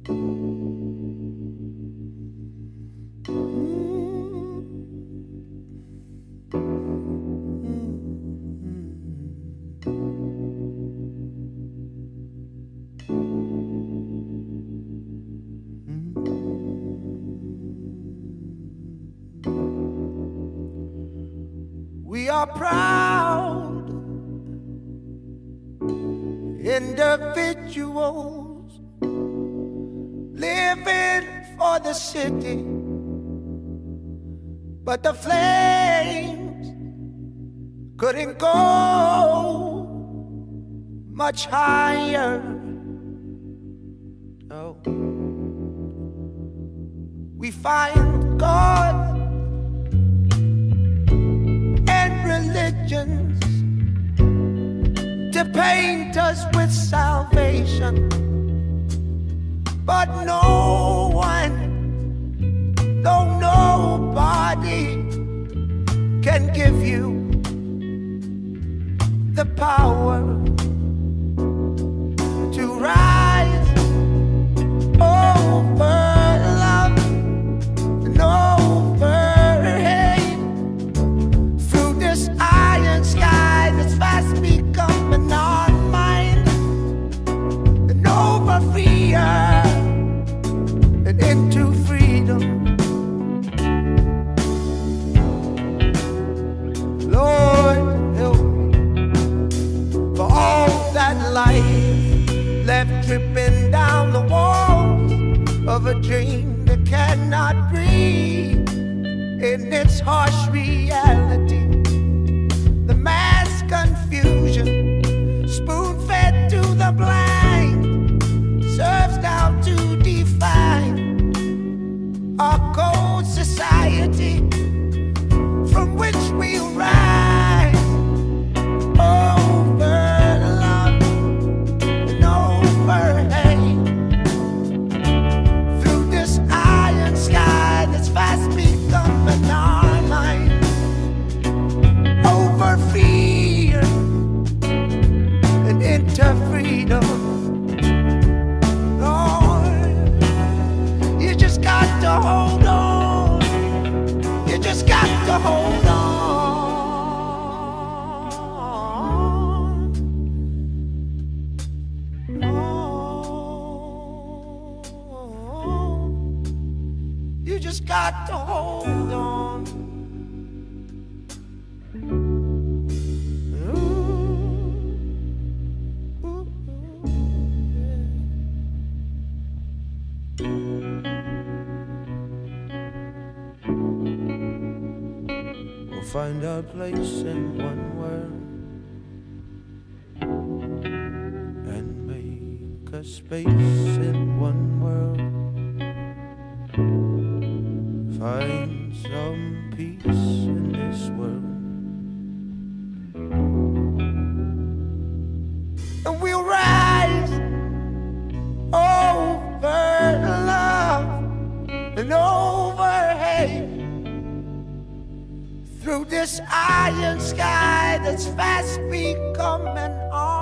We are proud individuals living for the city, but the flames couldn't go much higher. No. We find God religions to paint us with salvation, but no one, no, nobody can give you the power to rise over love and over hate through this iron sky that's fast becoming our mind, and over fear and into freedom. Lord, help me for all that life left dripping down the walls of a dream that cannot breathe in its harsh reality. The mass confusion, spoon-fed to the blind, serves now to define our cold society from which we'll rise over love and over hate through this iron sky that's fast becoming our mind, over fear and into freedom. Lord, you just got to hold on. You just got to hold on. You just got to hold on. We'll find our place in one world and make a space in one world. Find some peace in this world, and we'll rise over love and over hate through this iron sky that's fast becoming our